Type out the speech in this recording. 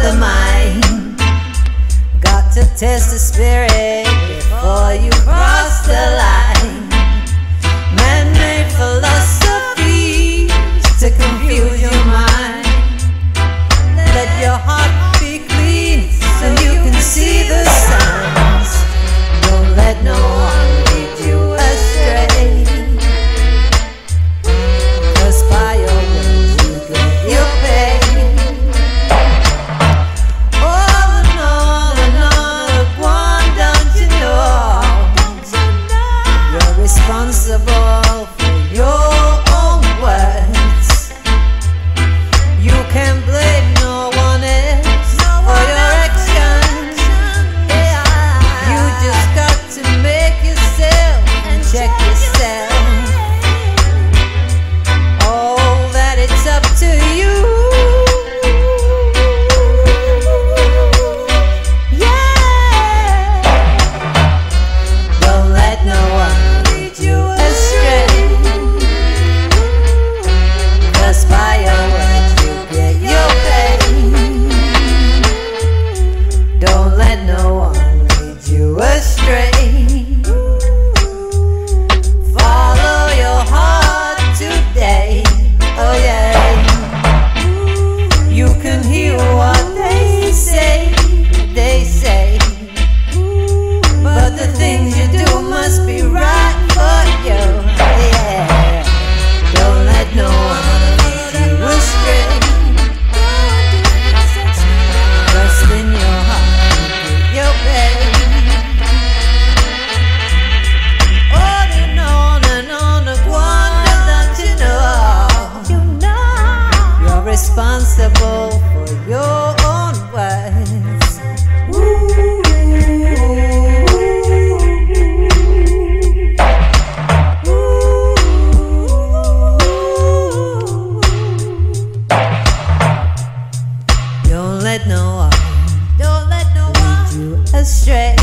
the mind. Got to test the spirit before you cross the line. Man-made philosophies to confuse your mind. Let your heart be clean so you can see the signs. Don't let no one lead you astray, 'cause by your words you get your pay. On and on, one, don't you know? You're responsible for your own words. You can't blame no one else for your actions. You just got to make yourself and check yourself. Oh, that it's up to you. Yeah. Don't let no one lead you astray, 'cause by your words you get your pay. Don't let no one lead you astray. Follow your heart today. Oh yeah. You can hear what they say, but the things you do must be right for you. Yeah. Don't let no one lead you astray. Trust in your heart, get your pay. On and on and on, don't you know? You're responsible for your own words. Don't let no one lead you astray.